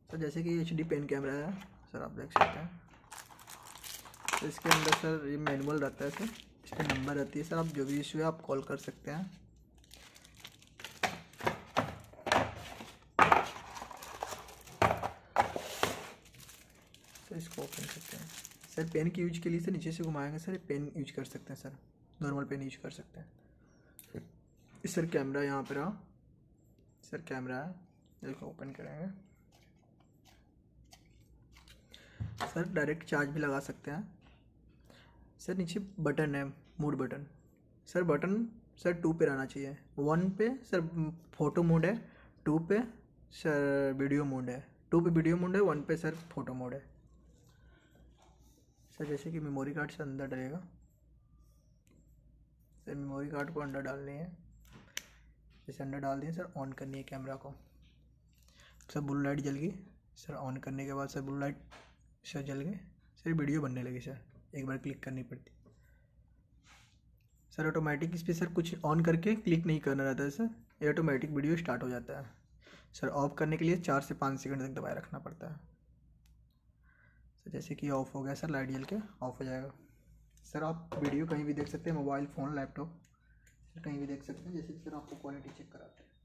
Sir जैसे कि HD pen camera है सर, आप देख सकते हैं। तो इसके अंदर सर ये मैनुअल रहता है सर, इस पर नंबर रहती है सर, आप जो भी इशू है आप कॉल कर सकते हैं। सर इसको ओपन करते हैं सर। पेन की यूज के लिए सर नीचे से घुमाएंगे सर, पेन यूज कर सकते हैं सर, नॉर्मल पेन यूज कर सकते हैं। इस सर कैमरा यहाँ पर रहा सर, कैमरा है, इसको ओपन करेंगे सर। डायरेक्ट चार्ज भी लगा सकते हैं सर। नीचे बटन है, mode button sir. Button sir 2 पे रहना चाहिए। 1 पे सर फ़ोटो मोड है, 2 पे सर वीडियो मोड है। 2 पे वीडियो मोड है, 1 पे सर फ़ोटो मोड है सर। जैसे कि मेमोरी कार्ड से अंदर डलेगा सर, मेमोरी कार्ड को अंदर डालनी है। जैसे अंदर डाल दिए सर, ऑन करनी है कैमरा को सर। ब्लू लाइट जल गई सर, ऑन करने के बाद सर ब्लू लाइट सर जल गई सर, वीडियो बनने लगी सर। एक बार क्लिक करनी पड़ती सर, ऑटोमेटिक इस पर सर कुछ ऑन करके क्लिक नहीं करना रहता है सर, ये ऑटोमेटिक वीडियो स्टार्ट हो जाता है सर। ऑफ करने के लिए 4 से 5 सेकंड तक दबाए रखना पड़ता है सर। जैसे कि ऑफ हो गया सर, लाइट जल के ऑफ हो जाएगा सर। आप वीडियो कहीं भी देख सकते हैं, मोबाइल फ़ोन लैपटॉप सर कहीं भी देख सकते हैं। जैसे सर आपको क्वालिटी चेक कराते हैं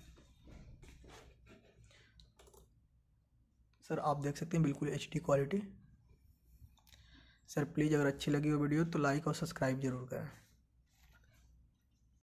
सर, आप देख सकते हैं बिल्कुल HD क्वालिटी सर। प्लीज़ अगर अच्छी लगी हो वीडियो तो लाइक और सब्सक्राइब जरूर करें।